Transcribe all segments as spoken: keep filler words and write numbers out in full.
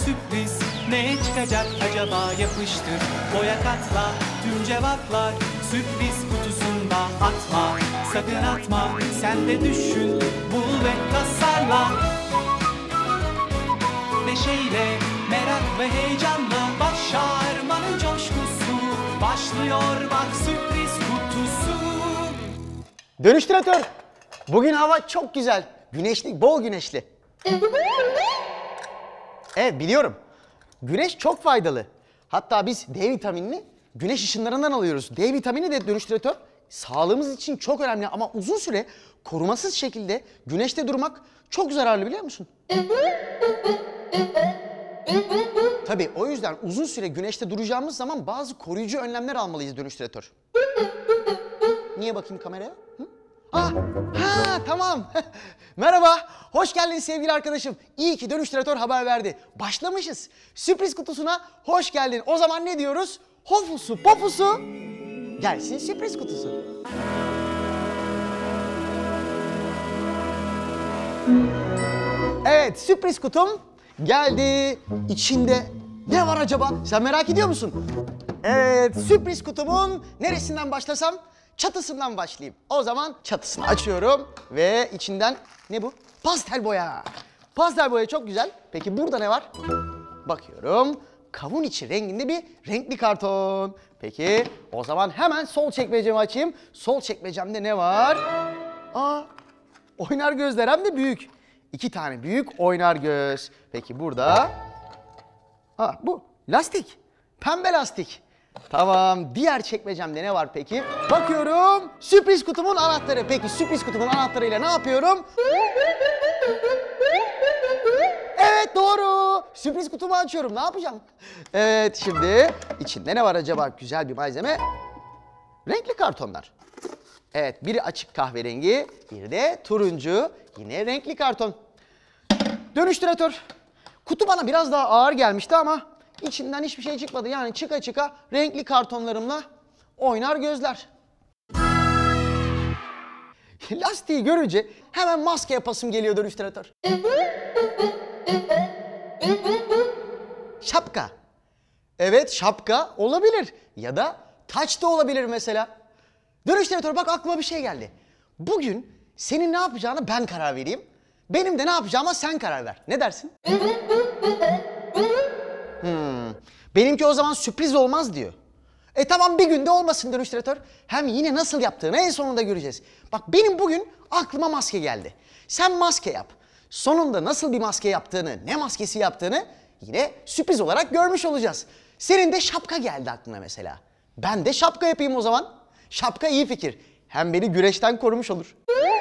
sürpriz. Ne çıkacak acaba, yapıştır, boya katla, tüm cevaplar sürpriz kutusunda. Atma, sakın atma, sen de düşün, bul ve tasarla. Neşeyle, merak ve heyecanla başarmanın coşkusu başlıyor, bak sürpriz kutusu. Dönüştüratör. Bugün hava çok güzel. Güneşli, bol güneşli. Evet, biliyorum. Güneş çok faydalı. Hatta biz D vitaminini güneş ışınlarından alıyoruz. D vitamini de dönüştüratör sağlığımız için çok önemli ama uzun süre korumasız şekilde güneşte durmak çok zararlı, biliyor musun? Tabii o yüzden uzun süre güneşte duracağımız zaman bazı koruyucu önlemler almalıyız dönüştüratör. Niye bakayım kameraya? Hı? Ah, ha, tamam. Merhaba, hoş geldin sevgili arkadaşım. İyi ki dönüştüratör haber verdi. Başlamışız. Sürpriz kutusuna hoş geldin. O zaman ne diyoruz? Hofusu popusu gelsin sürpriz kutusu. Evet, sürpriz kutum geldi. İçinde ne var acaba? Sen merak ediyor musun? Evet, sürpriz kutumun neresinden başlasam? Çatısından başlayayım. O zaman çatısını açıyorum ve içinden ne bu? Pastel boya. Pastel boya çok güzel. Peki burada ne var? Bakıyorum. Kavun içi renginde bir renkli karton. Peki o zaman hemen sol çekmecemi açayım. Sol çekmecemde ne var? Aa, oynar gözler, hem de büyük. İki tane büyük oynar göz. Peki burada? Aa, bu lastik. Pembe lastik. Tamam. Diğer çekmecemde ne var peki? Bakıyorum. Sürpriz kutumun anahtarı. Peki sürpriz kutumun anahtarıyla ne yapıyorum? Evet, doğru. Sürpriz kutumu açıyorum. Ne yapacağım? Evet, şimdi içinde ne var acaba? Güzel bir malzeme. Renkli kartonlar. Evet, biri açık kahverengi, biri de turuncu. Yine renkli karton. Dönüştüratör. Kutu bana biraz daha ağır gelmişti ama içinden hiçbir şey çıkmadı. Yani çıka çıka renkli kartonlarımla oynar gözler. Lastiği görünce hemen maske yapasım geliyor dönüştüratör. Şapka. Evet, şapka olabilir. Ya da taç da olabilir mesela. Dönüştüratör, bak aklıma bir şey geldi. Bugün senin ne yapacağına ben karar vereyim. Benim de ne yapacağıma sen karar ver. Ne dersin? Hmm. Benimki o zaman sürpriz olmaz diyor. E tamam, bir günde olmasın dönüştüratör. Hem yine nasıl yaptığını en sonunda göreceğiz. Bak, benim bugün aklıma maske geldi. Sen maske yap. Sonunda nasıl bir maske yaptığını, ne maskesi yaptığını yine sürpriz olarak görmüş olacağız. Senin de şapka geldi aklına mesela. Ben de şapka yapayım o zaman. Şapka iyi fikir. Hem beni güneşten korumuş olur.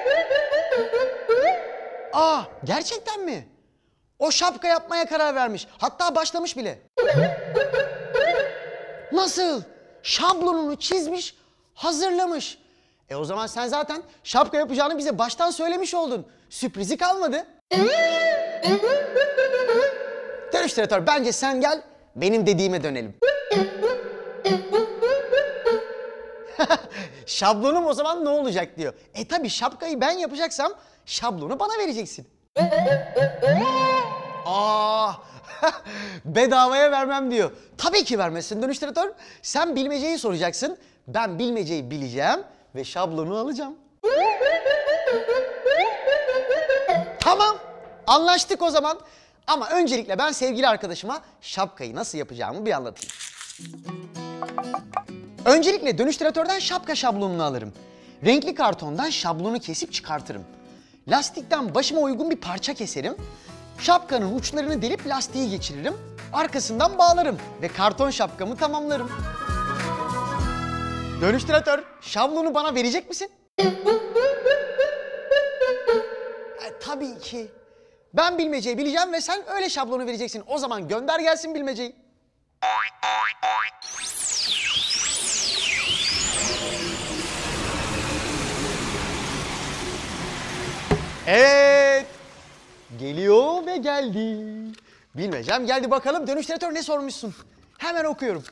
Aa, gerçekten mi? O şapka yapmaya karar vermiş. Hatta başlamış bile. Nasıl? Şablonunu çizmiş, hazırlamış. E o zaman sen zaten şapka yapacağını bize baştan söylemiş oldun. Sürprizi kalmadı. Dönüştüratör, bence sen gel, benim dediğime dönelim. Şablonum o zaman ne olacak diyor. E tabi şapkayı ben yapacaksam şablonu bana vereceksin. Aa, bedavaya vermem diyor. Tabii ki vermesin dönüştüratör. Sen bilmeceyi soracaksın. Ben bilmeceyi bileceğim ve şablonu alacağım. Tamam, anlaştık o zaman. Ama öncelikle ben sevgili arkadaşıma şapkayı nasıl yapacağımı bir anlatayım. Öncelikle dönüştüratörden şapka şablonunu alırım. Renkli kartondan şablonu kesip çıkartırım. Lastikten başıma uygun bir parça keserim. Şapkanın uçlarını delip lastiği geçiririm. Arkasından bağlarım ve karton şapkamı tamamlarım. Dönüştüratör, şablonu bana verecek misin? E, tabii ki. Ben bilmeceyi bileceğim ve sen öyle şablonu vereceksin. O zaman gönder gelsin bilmeceyi. Evet. Geliyor ve geldi. Bilmecem geldi, bakalım dönüştüratör ne sormuşsun? Hemen okuyorum.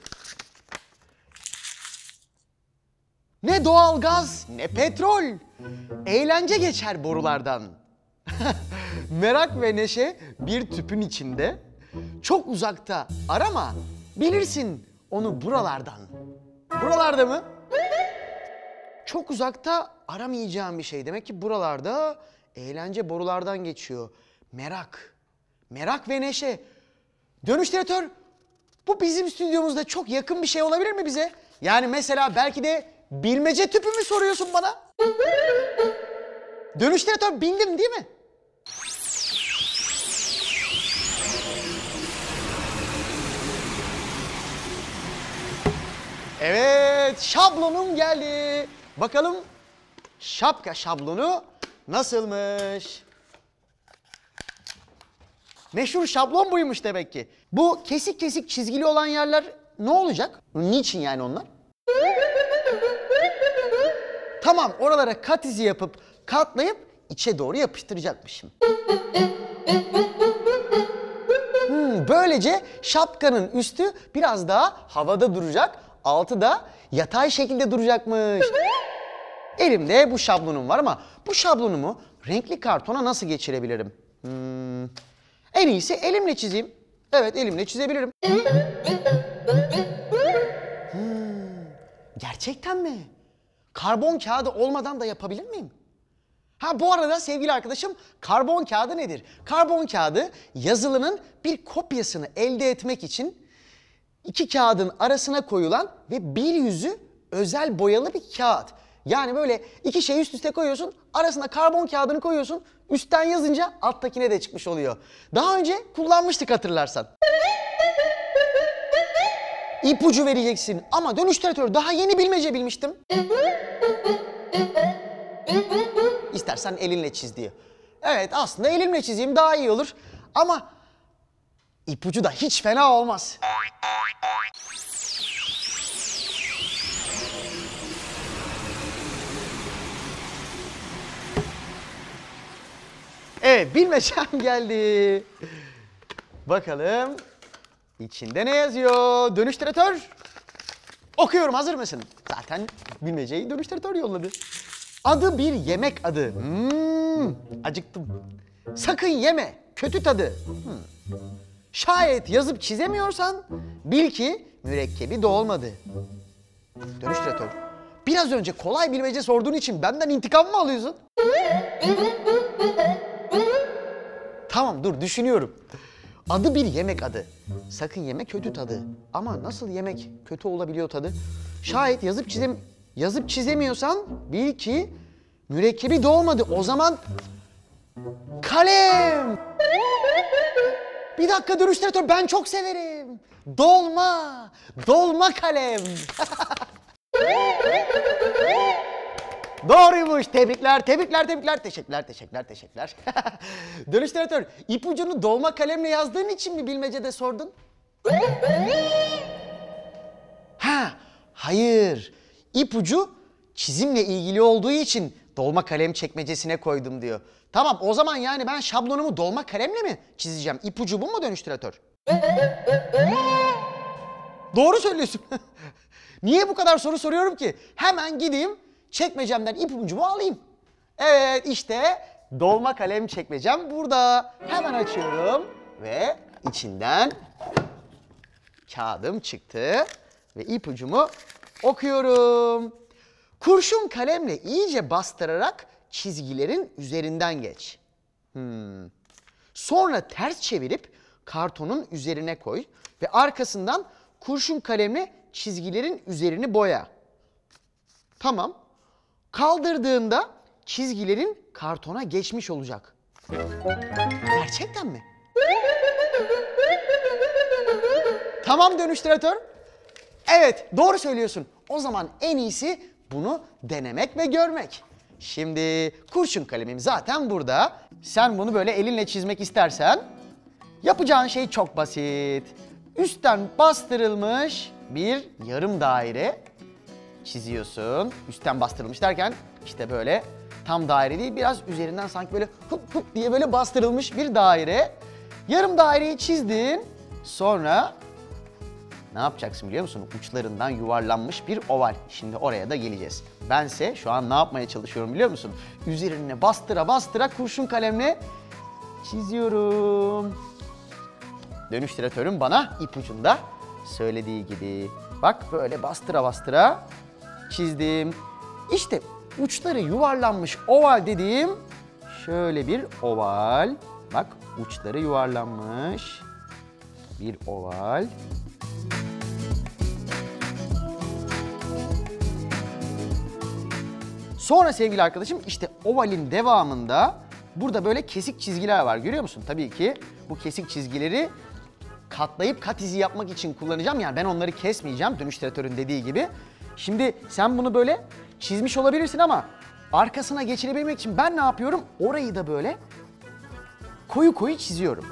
Ne doğalgaz ne petrol. Eğlence geçer borulardan. Merak ve neşe bir tüpün içinde. Çok uzakta arama, bilirsin onu buralardan. Buralarda mı? Çok uzakta aramayacağım bir şey. Demek ki buralarda eğlence borulardan geçiyor. Merak, merak ve neşe. Dönüştüratör, bu bizim stüdyomuzda çok yakın bir şey olabilir mi bize? Yani mesela belki de bilmece tüpü mü soruyorsun bana? Dönüştüratör, bildin değil mi? Evet, şablonum geldi. Bakalım şapka şablonu nasılmış? Meşhur şablon buymuş demek ki. Bu kesik kesik çizgili olan yerler ne olacak? Niçin yani onlar? Tamam, oralara kat izi yapıp katlayıp içe doğru yapıştıracakmışım. Hmm, böylece şapkanın üstü biraz daha havada duracak, altı da yatay şekilde duracakmış. Elimde bu şablonum var ama bu şablonumu renkli kartona nasıl geçirebilirim? Hmm, en iyisi elimle çizeyim. Evet, elimle çizebilirim. Hmm, gerçekten mi? Karbon kağıdı olmadan da yapabilir miyim? Ha, bu arada sevgili arkadaşım, karbon kağıdı nedir? Karbon kağıdı yazılının bir kopyasını elde etmek için iki kağıdın arasına koyulan ve bir yüzü özel boyalı bir kağıt. Yani böyle iki şeyi üst üste koyuyorsun, arasına karbon kağıdını koyuyorsun, üstten yazınca alttakine de çıkmış oluyor. Daha önce kullanmıştık hatırlarsan. İpucu vereceksin ama dönüştüratör, daha yeni bilmece bilmiştim. İstersen elinle çiz diyor. Evet, aslında elimle çizeyim daha iyi olur ama ipucu da hiç fena olmaz. Evet, bilmecem geldi. Bakalım içinde ne yazıyor? Dönüştüratör. Okuyorum, hazır mısın? Zaten bilmeceyi dönüştüratör yolladı. Adı bir yemek adı. Hmm, acıktım. Sakın yeme, kötü tadı. Hmm. Şayet yazıp çizemiyorsan bil ki mürekkebi dolmadı. Dönüştüratör, biraz önce kolay bilmece sorduğun için benden intikam mı alıyorsun? Tamam, dur düşünüyorum. Adı bir yemek adı. Sakın yeme, kötü tadı. Ama nasıl yemek kötü olabiliyor tadı? Şayet yazıp çizem yazıp çizemiyorsan bil ki mürekkebi dolmadı. O zaman kalem. Bir dakika dönüştüratör, ben çok severim. Dolma. Dolma kalem. Doğruymuş. Tebrikler, tebrikler, tebrikler. Teşekkürler, teşekkürler, teşekkürler. Dönüştüratör, ipucunu dolma kalemle yazdığın için mi bilmecede sordun? Ha, hayır. İpucu çizimle ilgili olduğu için dolma kalem çekmecesine koydum diyor. Tamam, o zaman yani ben şablonumu dolma kalemle mi çizeceğim? İpucu bu mu dönüştüratör? Doğru söylüyorsun. Niye bu kadar soru soruyorum ki? Hemen gideyim çekmecemden ipucumu alayım. Evet, işte dolma kalem çekmecem burada. Hemen açıyorum ve içinden kağıdım çıktı ve ipucumu okuyorum. Kurşun kalemle iyice bastırarak çizgilerin üzerinden geç. Hmm. Sonra ters çevirip kartonun üzerine koy ve arkasından kurşun kalemle çizgilerin üzerini boya. Tamam. Kaldırdığında çizgilerin kartona geçmiş olacak. Gerçekten mi? Tamam dönüştüratör. Evet, doğru söylüyorsun. O zaman en iyisi bunu denemek ve görmek. Şimdi kurşun kalemim zaten burada. Sen bunu böyle elinle çizmek istersen yapacağın şey çok basit. Üstten bastırılmış bir yarım daire çiziyorsun. Üstten bastırılmış derken işte böyle tam daire değil, biraz üzerinden sanki böyle hıp hıp diye böyle bastırılmış bir daire. Yarım daireyi çizdin. Sonra ne yapacaksın biliyor musun? Uçlarından yuvarlanmış bir oval. Şimdi oraya da geleceğiz. Bense şu an ne yapmaya çalışıyorum biliyor musun? Üzerine bastıra bastıra kurşun kalemle çiziyorum. dönüştüratörüm bana ipucunda söylediği gibi. Bak böyle bastıra bastıra çizdim. İşte uçları yuvarlanmış oval dediğim şöyle bir oval. Bak uçları yuvarlanmış bir oval. Sonra sevgili arkadaşım işte ovalin devamında burada böyle kesik çizgiler var, görüyor musun? Tabii ki bu kesik çizgileri katlayıp kat izi yapmak için kullanacağım. Yani ben onları kesmeyeceğim dönüştüratörün dediği gibi. Şimdi sen bunu böyle çizmiş olabilirsin ama arkasına geçirebilmek için ben ne yapıyorum? Orayı da böyle koyu koyu çiziyorum.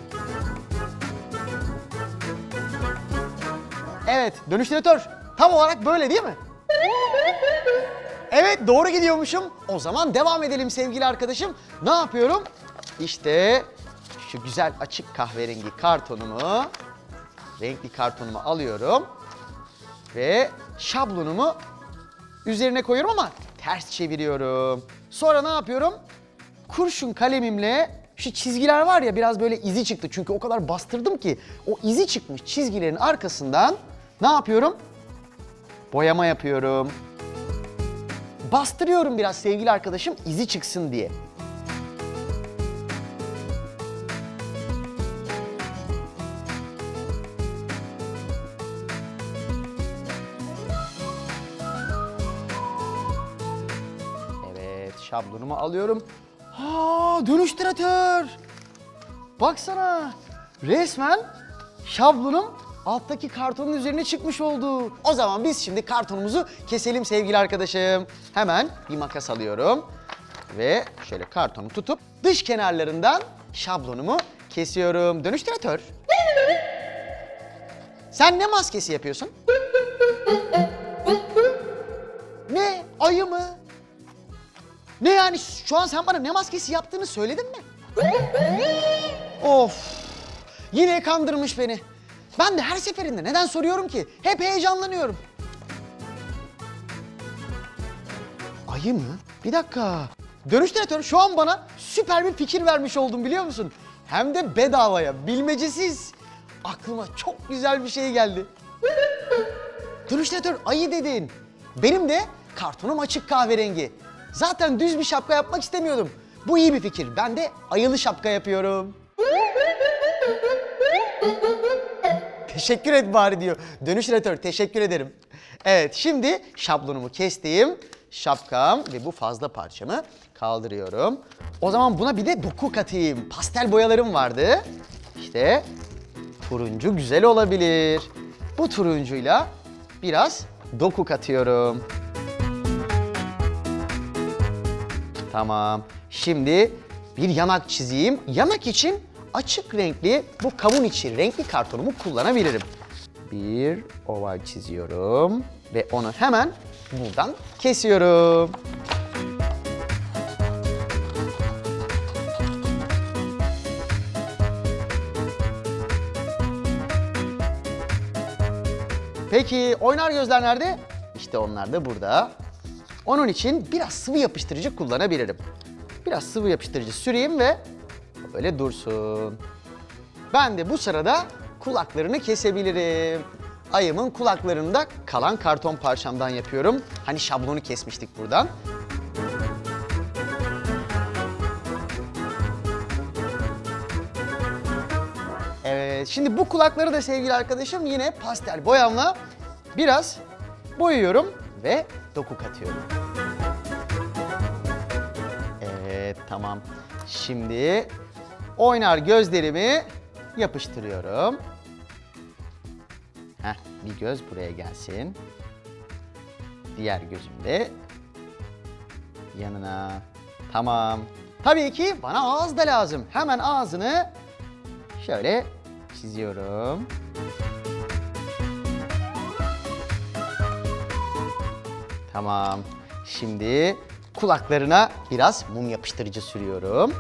Evet, dönüştüratör tam olarak böyle değil mi? Evet, doğru gidiyormuşum. O zaman devam edelim sevgili arkadaşım. Ne yapıyorum? İşte şu güzel açık kahverengi kartonumu, renkli kartonumu alıyorum ve şablonumu üzerine koyuyorum ama ters çeviriyorum. Sonra ne yapıyorum? Kurşun kalemimle şu çizgiler var ya, biraz böyle izi çıktı çünkü o kadar bastırdım ki o izi çıkmış çizgilerin arkasından ne yapıyorum? Boyama yapıyorum. Bastırıyorum biraz sevgili arkadaşım izi çıksın diye. Evet, şablonumu alıyorum. Ha, dönüştüratör. Baksana. Resmen şablonum alttaki kartonun üzerine çıkmış oldu. O zaman biz şimdi kartonumuzu keselim sevgili arkadaşım. Hemen bir makas alıyorum ve şöyle kartonu tutup dış kenarlarından şablonumu kesiyorum. Dönüştüratör. Sen ne maskesi yapıyorsun? Ne? Ayı mı? Ne yani, şu an sen bana ne maskesi yaptığını söyledin mi? Of! Yine kandırmış beni. Ben de her seferinde neden soruyorum ki? Hep heyecanlanıyorum. Ayı mı? Bir dakika. Dönüştüratör, şu an bana süper bir fikir vermiş oldun biliyor musun? Hem de bedavaya, bilmecesiz. Aklıma çok güzel bir şey geldi. Dönüştüratör, ayı dedin. Benim de kartonum açık kahverengi. Zaten düz bir şapka yapmak istemiyordum. Bu iyi bir fikir. Ben de ayılı şapka yapıyorum. Teşekkür et bari diyor. Dönüştüratör, teşekkür ederim. Evet, şimdi şablonumu kestiğim şapkam ve bu fazla parçamı kaldırıyorum. O zaman buna bir de doku katayım. Pastel boyalarım vardı. İşte turuncu güzel olabilir. Bu turuncuyla biraz doku katıyorum. Tamam. Şimdi bir yanak çizeyim. Yanak için açık renkli bu kavun içi renkli kartonumu kullanabilirim. Bir oval çiziyorum ve onu hemen buradan kesiyorum. Peki oynar gözler nerede? İşte onlar da burada. Onun için biraz sıvı yapıştırıcı kullanabilirim. Biraz sıvı yapıştırıcı süreyim ve böyle dursun. Ben de bu sırada kulaklarını kesebilirim. Ayımın kulaklarını da kalan karton parçamdan yapıyorum. Hani şablonu kesmiştik buradan. Evet, şimdi bu kulakları da sevgili arkadaşım yine pastel boyamla biraz boyuyorum ve doku katıyorum. Evet, tamam. Şimdi oynar gözlerimi yapıştırıyorum. Heh, bir göz buraya gelsin. Diğer gözüm de yanına. Tamam. Tabii ki bana ağız da lazım. Hemen ağzını şöyle çiziyorum. Tamam. Şimdi kulaklarına biraz mum yapıştırıcı sürüyorum.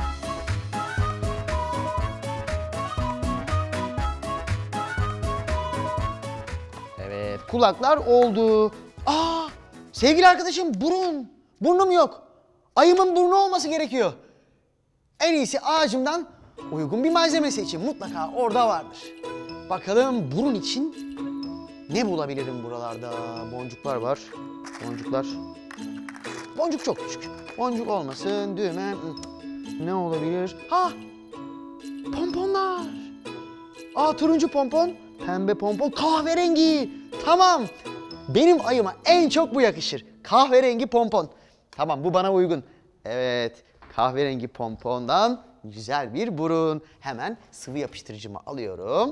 Evet, kulaklar oldu. Aa, sevgili arkadaşım, burun. Burnum yok. Ayımın burnu olması gerekiyor. En iyisi ağacımdan uygun bir malzemesi için mutlaka orada vardır. Bakalım burun için ne bulabilirim buralarda? Boncuklar var. Boncuklar. Boncuk çok küçük. Boncuk olmasın. Düğme. Ne olabilir? Ha! Pomponlar. Aa, turuncu pompon, pembe pompon, kahverengi. Tamam. Benim ayıma en çok bu yakışır. Kahverengi pompon. Tamam, bu bana uygun. Evet, kahverengi pompondan güzel bir burun. Hemen sıvı yapıştırıcımı alıyorum.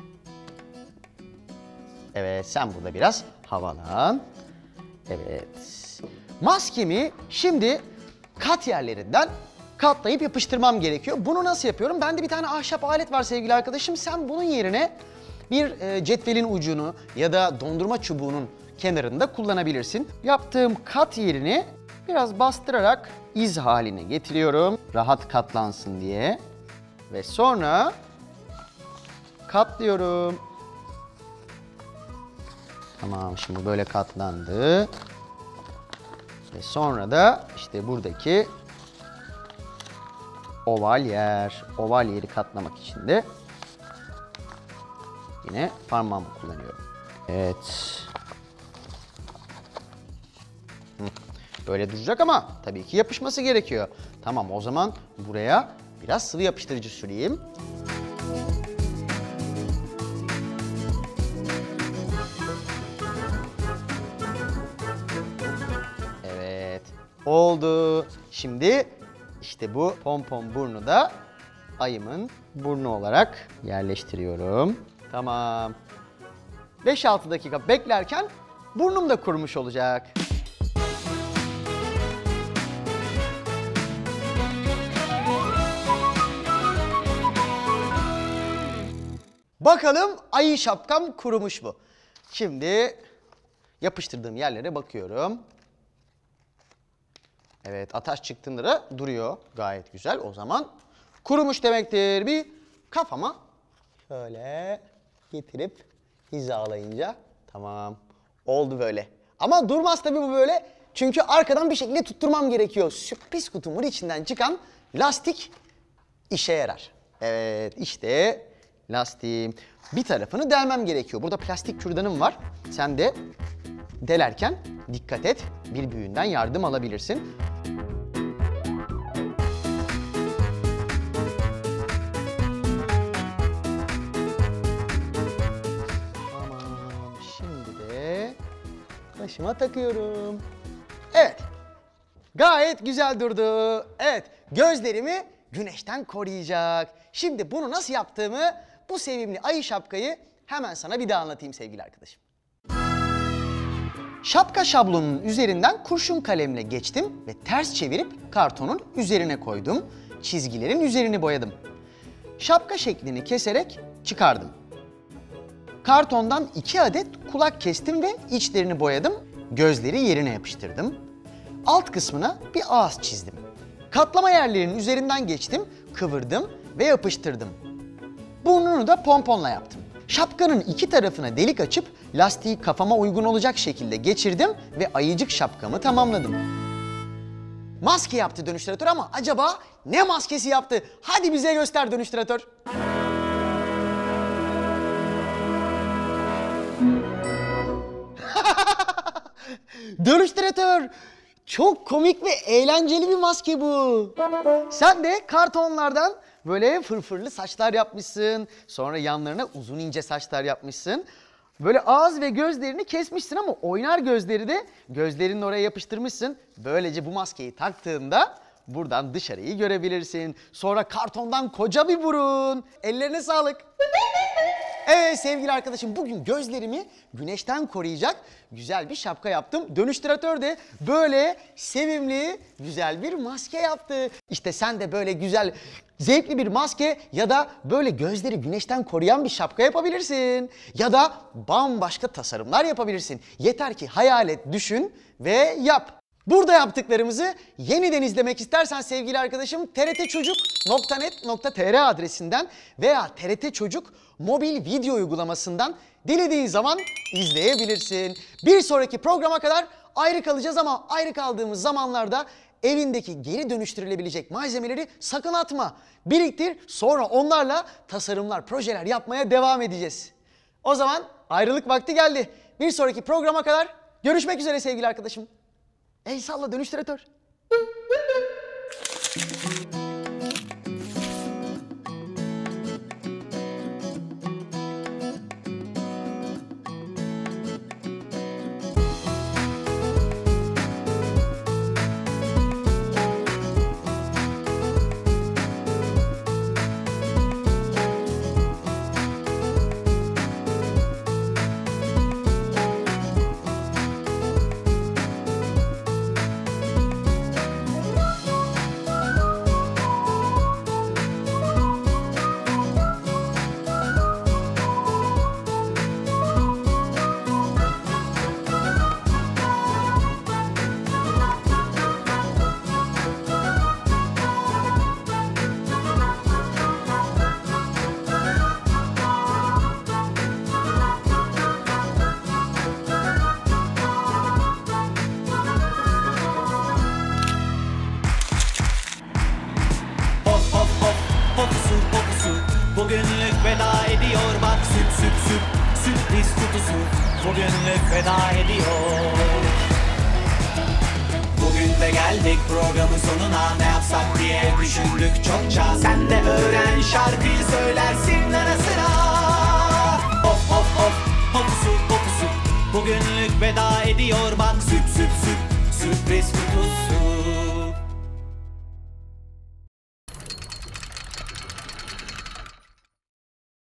Evet, sen burada biraz havalan. Evet. Maskemi şimdi kat yerlerinden katlayıp yapıştırmam gerekiyor. Bunu nasıl yapıyorum? Bende bir tane ahşap alet var sevgili arkadaşım. Sen bunun yerine bir e, cetvelin ucunu ya da dondurma çubuğunun kenarında kullanabilirsin. Yaptığım kat yerini biraz bastırarak iz haline getiriyorum. Rahat katlansın diye. Ve sonra katlıyorum. Tamam, şimdi böyle katlandı. Ve sonra da işte buradaki oval yer, oval yeri katlamak için de yine parmağımı kullanıyorum. Evet. Böyle duracak ama tabii ki yapışması gerekiyor. Tamam, o zaman buraya biraz sıvı yapıştırıcı süreyim. Evet, oldu. Şimdi işte bu pompon burnu da ayımın burnu olarak yerleştiriyorum. Tamam. beş altı dakika beklerken burnum da kurumuş olacak. Bakalım ayı şapkam kurumuş mu? Şimdi yapıştırdığım yerlere bakıyorum. Evet, ataş çıktığında da duruyor. Gayet güzel. O zaman kurumuş demektir. Bir kafama şöyle getirip hizalayınca tamam, oldu böyle. Ama durmaz tabii bu böyle. Çünkü arkadan bir şekilde tutturmam gerekiyor. Sürpriz kutumun içinden çıkan lastik işe yarar. Evet, işte lastiğim. Bir tarafını delmem gerekiyor. Burada plastik kürdanım var. Sen de delerken dikkat et. Bir büyüğünden yardım alabilirsin. Tamam. Şimdi de başıma takıyorum. Evet. Gayet güzel durdu. Evet. Gözlerimi güneşten koruyacak. Şimdi bunu nasıl yaptığımı, bu sevimli ayı şapkayı hemen sana bir daha anlatayım sevgili arkadaşım. Şapka şablonunun üzerinden kurşun kalemle geçtim ve ters çevirip kartonun üzerine koydum. Çizgilerin üzerini boyadım. Şapka şeklini keserek çıkardım. Kartondan iki adet kulak kestim ve içlerini boyadım. Gözleri yerine yapıştırdım. Alt kısmına bir ağız çizdim. Katlama yerlerinin üzerinden geçtim, kıvırdım ve yapıştırdım. Burnunu da pomponla yaptım. Şapkanın iki tarafına delik açıp lastiği kafama uygun olacak şekilde geçirdim ve ayıcık şapkamı tamamladım. Maske yaptı dönüştüratör ama acaba ne maskesi yaptı? Hadi bize göster dönüştüratör. Dönüştüratör, çok komik ve eğlenceli bir maske bu. Sen de kartonlardan böyle fırfırlı saçlar yapmışsın. Sonra yanlarına uzun ince saçlar yapmışsın. Böyle ağız ve gözlerini kesmişsin ama oynar gözleri de gözlerinin oraya yapıştırmışsın. Böylece bu maskeyi taktığında buradan dışarıyı görebilirsin. Sonra kartondan koca bir burun. Ellerine sağlık. Evet sevgili arkadaşım, bugün gözlerimi güneşten koruyacak güzel bir şapka yaptım. Dönüştüratör de böyle sevimli, güzel bir maske yaptı. İşte sen de böyle güzel, zevkli bir maske ya da böyle gözleri güneşten koruyan bir şapka yapabilirsin. Ya da bambaşka tasarımlar yapabilirsin. Yeter ki hayal et, düşün ve yap. Burada yaptıklarımızı yeniden izlemek istersen sevgili arkadaşım t r t çocuk nokta net nokta t r adresinden veya T R T Çocuk mobil video uygulamasından dilediğin zaman izleyebilirsin. Bir sonraki programa kadar ayrı kalacağız ama ayrı kaldığımız zamanlarda evindeki geri dönüştürülebilecek malzemeleri sakın atma. Biriktir, sonra onlarla tasarımlar, projeler yapmaya devam edeceğiz. O zaman ayrılık vakti geldi. Bir sonraki programa kadar görüşmek üzere sevgili arkadaşım. El salla dönüştüratör. Bugünlük veda ediyor bak süt süt süt sürpriz kutusu bugünlük veda ediyor. Bugün de geldik programın sonuna, ne yapsak diye düşündük çokça. Sen de öğren şarkıyı söylersin ara sıra. Of of of hopusu hopusu bugünlük veda ediyor bak süt süt süt sürpriz kutusu.